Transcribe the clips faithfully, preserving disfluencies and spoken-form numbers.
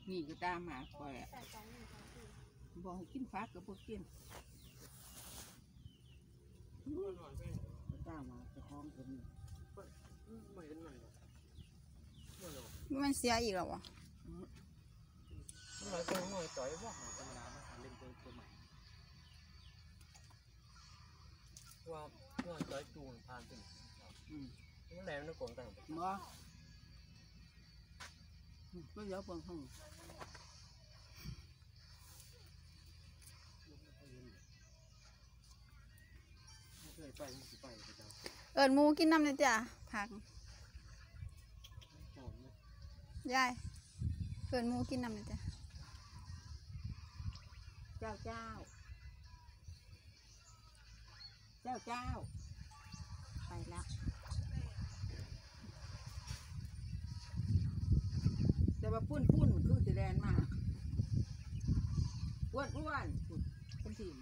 นี่ก็ตามมาคอยบอกให้กินฟักกับพวกกินตามมาจะคล้องกันมันเสียอีกแล้ววะเราตัวหน่อยจ่อยว่าธรรมดามาเล่นตัวตัวใหม่ว่าว่าจ่อยจูงผ่านถึงอืมนั่นแหละนั่นโกงต่างบ่ก็เยอะเพิ่งห้องเอิญมูกินน้ำเลยจ้ะผักยายเอิญมูกินน้ำเลยจ้ะเจ้าเจ้าเจ้าเจ้าไปแล้วแต่ว่าปุ้นปุ้นคือสีแดงมากอ้วนอ้วนเป็นสี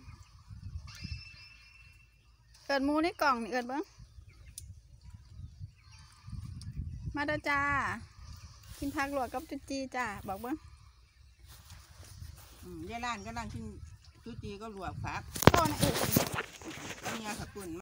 เอิญมูในกล่องนี่เอิญเบิ้งมาเด้อจ้ากินผักหลวกกับจุจีจ้าบอกเบิ้งยายล้านก็นั่งกินจุจีก็หลวกฟักโตนะเอิญก็มีอาขับปุ่น